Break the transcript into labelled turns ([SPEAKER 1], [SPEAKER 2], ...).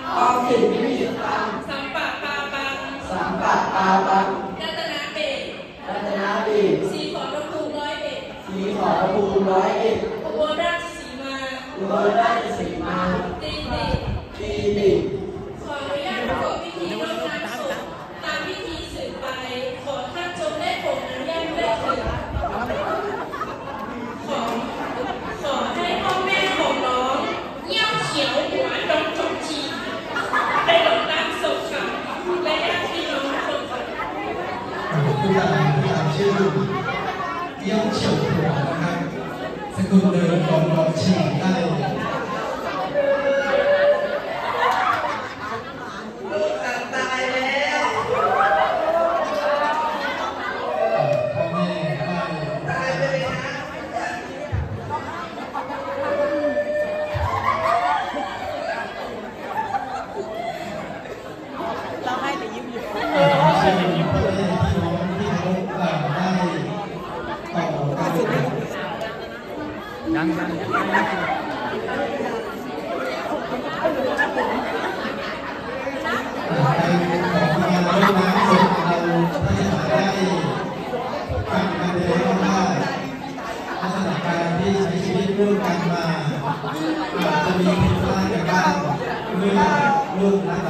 [SPEAKER 1] ทองถิ่นไม่มีตัง
[SPEAKER 2] สัมปะปาปัง
[SPEAKER 1] สัมปะปาปัง
[SPEAKER 2] รัตนเบศ
[SPEAKER 1] รัตนเบศ
[SPEAKER 2] สีขอรภูมิ101
[SPEAKER 1] สีขอรภูมิ101
[SPEAKER 2] อุบลราชสีมา
[SPEAKER 1] อุบลราชสีมา
[SPEAKER 2] ตีติ
[SPEAKER 1] ตีติ
[SPEAKER 2] ขออนุญาตประกอบพิธีรดน้ำศพตามพิธีสืบไปขอท่านจงได้โปรดอนุญาตด้วยเถิดขอให้พ่อแม่ของน้องเยี่ยวเขียวหัวดงจงชีได้รดน้ำศพค่ะและญาติพี่น้องทุกคนค่ะ
[SPEAKER 3] ผู้ตามชื่อเยี่ยวเฉียวหัวนะครับสกุลเดินกองรองฉีดได้ยังขอมาลดน้ำศพเราที่ได้ฟังกันเลยว่าลักษณะการที่ใช้ชีวิตร่วมกันมาอาจจะมีผิดพลาดกันบ้างเมื่อลูกหลาน